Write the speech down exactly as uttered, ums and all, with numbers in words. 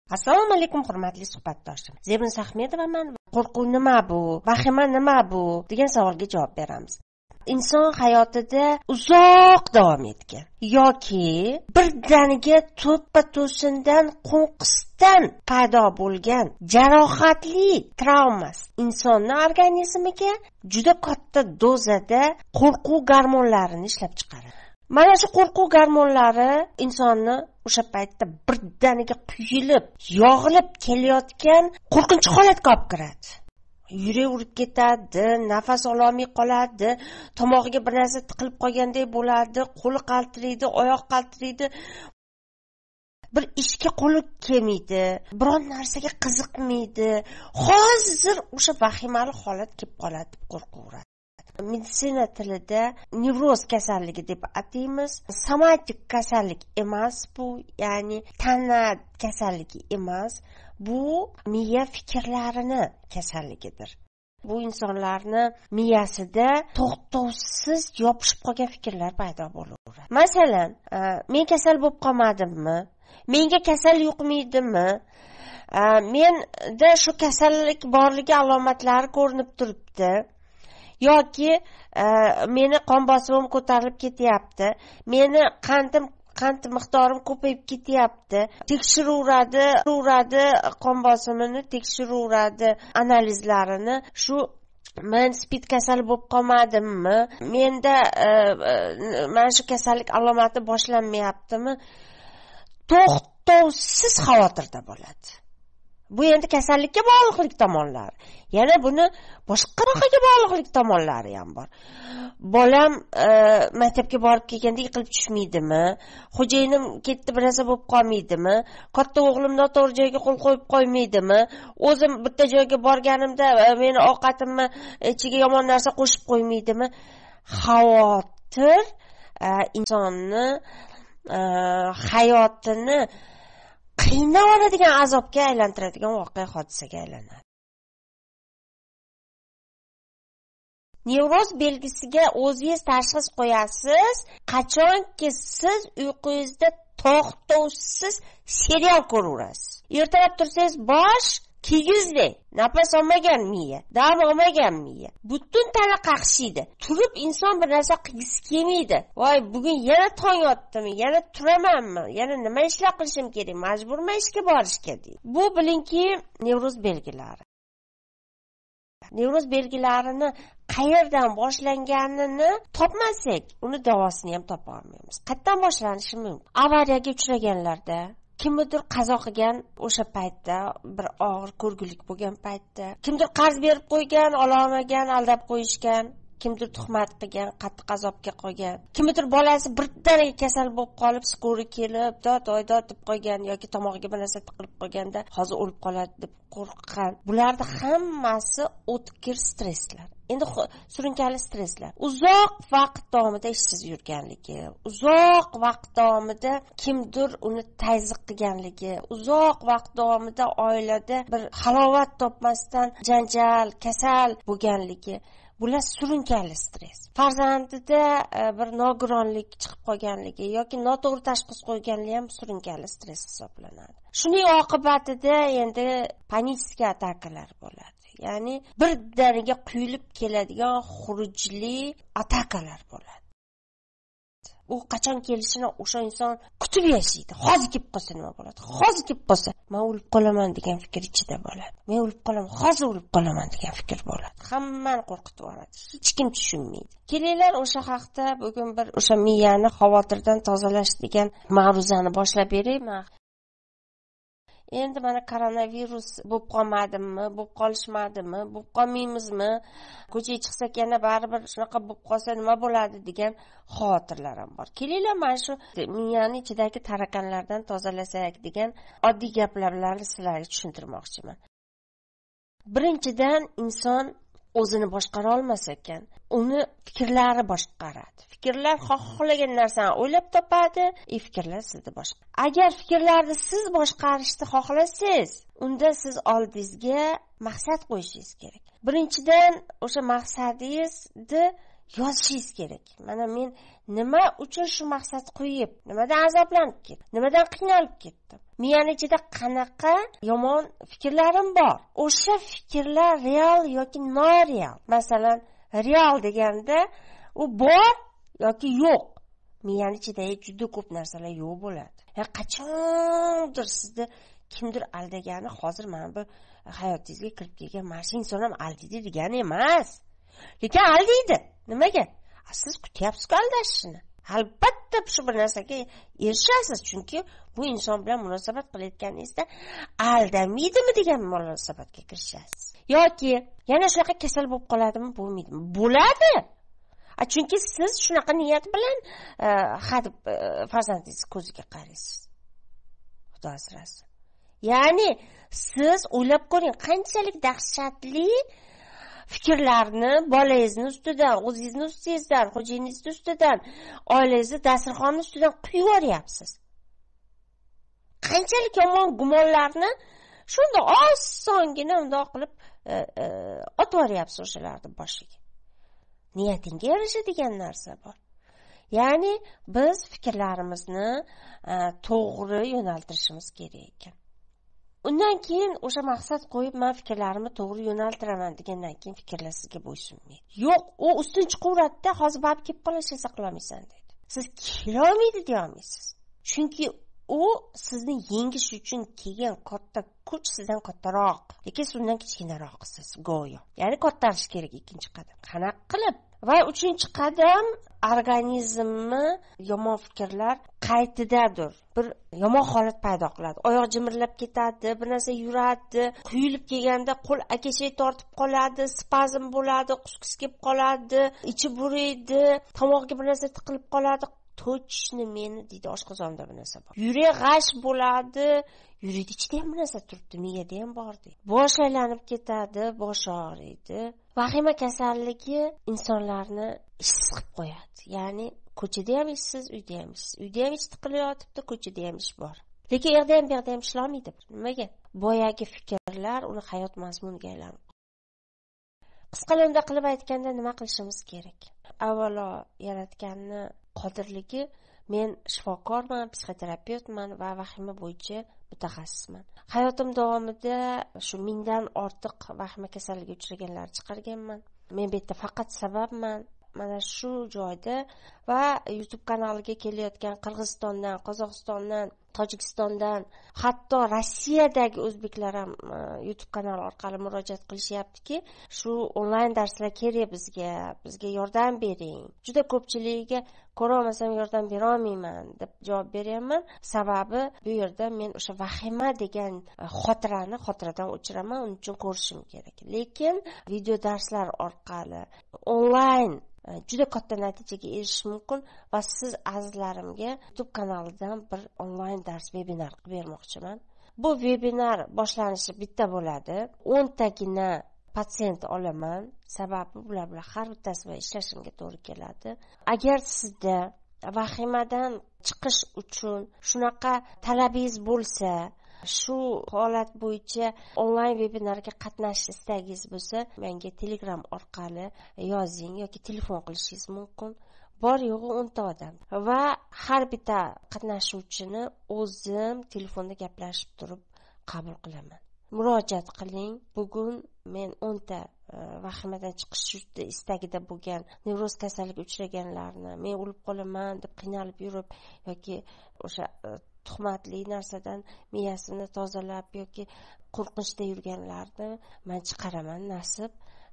Assalomu alaykum hurmatli suhbatdoshim. Zebin Sahmedovaman. Qo'rquv nima bu? Vahima nima bu? degan savolga javob beramiz. Inson hayotida uzoq davom etgan yoki birdaniga to'ppa-to'sindan qo'nqisdan paydo bo'lgan jarohatli travmas insonning organizmiga juda katta dozada qo'rquv gormonlarini ishlab chiqaradi. Mana shu qo'rquv gormonlari insonni o'sha paytda birdaniga quyilib, yog'ilib kelayotgan qo'rqinch holatga olib kiradi. Yurak urib ketadi, nafas ololmay qoladi, tomog'iga bir narsa tiqilib qolgandek bo'ladi, qo'li qaltiraydi, oyoq qaltiraydi. Bir ishga qo'li kelmaydi, biron narsaga qiziqmaydi. Hozir o'sha vahimali holat kelib qoladi deb qo'rqaveradi. Meditsina tilida nevroz kasalligi deb ataymiz. Somatik kasallik emas bu, ya'ni tana kasalligi emas. Bu miya fikrlarini kasalligidir. Bu insonlarni miyasida to'xtovsiz yopishib qolgan fikrlar paydo bo'laveradi. Masalan, men kasal bo'lib qolmadimmi? Menga kasal yuqmaydimi? Menda shu kasallik borligi alomatlari ko'rinib turibdi. Yoki meni qon bosimim ko'tarilib ketyapti. Meni qandim qand miqdorim ko'payib ketyapti. Tekshiruvradi, uradi qon bosimini, tekshiruvradi analizlarini. Shu men spid kasali bo'lib qolmadimmi? Menda mana shu kasallik alomati boshlanmayaptimi? To'xtovsiz xavotirda bo'ladi. Bu endi kasallikka bog'liqlik tomonlari. Yana buni boshqa narsaga bog'liqlik tomonlari ham bor. Bolam e, maktabga borib kelganda yiqilib tushmaydimi? Xo'jayinim ketdi bir narsa bo'lib qolmaydimi? Katta o'g'lim noto'g'ri joyga qo'l qo'yib qo'ymaydimi? O'zim bitta joyga borganimda e, meni ovqatimni ichiga yomon narsa qo'shib qo'ymaydimi? Xavotir e, insonni e, hayotini qiynab oladigan azobga aylantiradigan voqea hodisaga aylanadi. Nevroz belgisiga o'zingiz tashxis qo'yasiz, qachonki siz uyqungizda to'xtovsiz serial ko'raverasiz. Ertalab tursangiz bosh kigizdek, nafas olmagan miya, dam olmagan miya, butun tana qaqshiydi. Turib inson bir narsa qilgisi kelmaydi. Voy, bugun yana tong otdimi, yana turamanmi, yana nima ishlar qilishim kerak, majburman ishga borishga deydi. Bu bilingki nevroz belgilari. Nevroz belgilarini qayerdan boshlanganini topmasak, uni davosini ham topa olmaymiz. Qayerdan boshlanishi mumkin? Avariyaga uchraganlarda, kimdir qazo qilgan o'sha paytda, bir og'ir ko'rgulik bo'lgan paytda, kimdir qarz berib qo'ygan, ololmagan, aldab qo'yishgan, kimdir tuhmat qilgan, qattiq azobga qolgan, kimdir bolasi birdaniga kasal bo'lib qolib, skori kelib, dod oydod deb qo'ygan yoki tomog'iga bir narsa tiqilib qolganda, hozir o'lib qoladi deb qo'rqqan. Bularning hammasi o'tkir stresslar. Endi surunkali stresslar. Uzoq vaqt davomida ishsiz yurganligi, uzoq vaqt davomida kimdir uni tayziq qilganligi, uzoq vaqt davomida oilada bir halovat topmasdan janjal, kasal bo'lganligi. Bular surunkali stress. Farzandida bir nogironlik chiqib qolganligi yoki noto'g'ri tashxis qo'yganligi ham surunkali stress hisoblanadi. Shuning oqibatida endi panический atakalar bo'ladi. Ya'ni birdaniga quyilib keladigan xurujli atakalar bo'ladi. U qachon kelishini o'sha inson kutib yashaydi. Hozir kelib qolsa nima bo'ladi? Hozir kelib qolsa, men o'lib qolaman degan fikr ichida bo'ladi. Men o'lib qolaman, hozir o'lib qolaman degan fikr bo'ladi. Hammani qo'rqitib yuboradi. Hech kim tushunmaydi. Kelinglar o'sha haqda bugun bir o'sha miyani xavotirdan tozalash degan mavzuni boshlab berayman. Endi mana koronavirus bo'lib qolmadimmi, bo'lib qolishmadimi, bo'lib qolmaymizmi, ko'chaga chiqsak yana baribir shunaqa bo'lib qolsa nima bo'ladi degan xavotirlar ham bor. Kelinglar mana shu miyani ichidagi tarakanlardan tozalasak degan oddiy gaplar bilan sizlarga tushuntirmoqchiman. Birinchidan, inson o'zini boshqara olmas ekan, uni fikrlari boshqaradi. Fikrlar xohlagan narsani o'ylab topadi, e fikrlar sizni boshqaradi. Agar fikrlarni siz boshqarishni xohlasangiz, unda siz oldingizga maqsad qo'yishingiz kerak. Birinchidan, o'sha maqsadingizni yozishingiz kerak. Mana men nima uchun shu maqsad qo'yib, nimadan azoblanib ketdim, nimadan qiynalib ketdim. miyani ichida qanaqa yomon fikrlarim bor. O'sha fikrlar real yoki noreal. Masalan, real deganda u bor yoki yo'q. Miyani ichida juda ko'p narsalar yo'q bo'ladi. Ya qachondir sizni kimdir aldagani hozir mana bu hayotingizga kirib kelgan mana shu inson ham aldaydi degani emas. Lekin aldaydi. Nimaga? Siz kutyapsiz-ku aldashishni. Albatta shu bir narsaga erishasiz, chunki bu inson bilan munosabat qilayotganingizda aldameydimi degan munosabatga kirishasiz. Yoki yana shunaqa kasal bo'lib qoladimi, bo'lmaydimi? Bo'ladi. A chunki siz shunaqa niyat bilan hadib farzandingiz ko'ziga qaraysiz. Xudo asrasin. Ya'ni siz o'ylab ko'ring, qanchalik dahshatli fikrlarni bolangizni ustidan, o'zingizni ustingizdan, xo'jayingizni ustidan, oilangizni dasturxonni ustidan quyib yuboryapsiz. Qanchalik yomon gumonlarni shunda osongina undoq qilib otib yuboryapsiz o'shalarni boshiga. Niyatingga yarashadigan narsa bor. Ya'ni biz fikrlarimizni to'g'ri yo'naltirishimiz kerak ekan. Undan keyin o'sha maqsad qo'yib, men fikrlarimni to'g'ri yo'naltiraman degandan keyin fikrlar sizga bo'ysunmaydi. Yo'q, u ustin chiqaveradida, hozir borib kelib qolishni saqlamaysan deydi. Siz kelolmaydi deya olmaysiz. Chunki u sizni yengish uchun kelgan katta kuch sizdan kattaroq, lekin sizdan kichkinaroqsiz go'yo. Ya'ni kattarish kerak ikkinchi qadam. Qanaqa qilib? Va uchinchi qadam organizmni yomon fikrlar qaytidadir. Bir yomon holat paydo qiladi. Oyoq jimirlab ketadi, bir narsa yuradi, quyilib kelganda qo'l akashay tortib qoladi, spazm bo'ladi, qusqis kelib qoladi, ichi buraydi, tomog'iga bir narsa tiqilib qoladi. Точно meni deydi oshqozonda bir narsa bor. Yurak g'ash bo'ladi, yurak ichida ham bir narsa turibdi, miyada ham bor deydi. Bosh aylanib ketadi, bosh og'riydi. Vahima kasalligi insonlarni ishsiz qilib qo'yadi. Ya'ni ko'chada ham ishsiz, uyda ham ishsiz. Uyda ham ish tiqilib yotibdi, ko'chada ham ish bor. Lekin yerda ham bu yerda ham ishlolmaydi. Nimaga? Boyagi fikrlar uni hayot mazmuniga aylanib. Qisqacha qilib aytganda nima qilishimiz kerak? Avvalo yaratganni qodirligi, men shifokorman, psixoterapevtman va vahima bo'yicha mutaxassisman. Hayotim davomida shu mingdan ortiq vahima kasalligiga uchraganlar chiqarganman. Men bu yerda faqat sababman. Mana shu joyda va YouTube kanaliga kelayotgan Qirg'izistondan, Qozog'istondan, Tojikistondan, hatto Rossiyadagi o'zbeklar ham YouTube kanali orqali murojaat qilishyaptiki, shu onlayn darslar kerak bizga, bizga yordam bering. Juda ko'pchiligiga ko'ra olmasam yordam bera olmayman deb javob beryapman. Sababi bu yerda men o'sha vahima degan xotirani xotiradan o'chiraman, uning uchun ko'rishim kerak. Lekin video darslar orqali onlayn juda katta natijaga erishish mumkin va siz azizlarimga YouTube kanalidan bir onlayn dars webinar qilib bermoqchiman. Bu webinar boshlanishi bitta bo'ladi. o'n tagina patsient olaman. Sababi bular bilan har bittasi bilan ishlashimga to'g'ri keladi. Agar sizda vahimadan chiqish uchun shunaqa talabingiz bo'lsa, shu holat bo'yicha onlayn webinarga qatnashish istagingiz bo'lsa, menga Telegram orqali yozing yoki telefon qilishingiz mumkin. Bor yo'g'i o'nta odam va har bitta qatnashuvchini o'zim telefonda gaplashib turib qabul qilaman. Murojaat qiling. Bugun men o'nta vahimadan chiqish istagida bo'lgan nevroz kasalligiga uchraganlarni, men o'lib qolaman deb qiynalib yurib yoki o'sha tuhmatli narsadan miyasini tozalab yoki qo'rqinchda yurganlarni men chiqaraman nasib.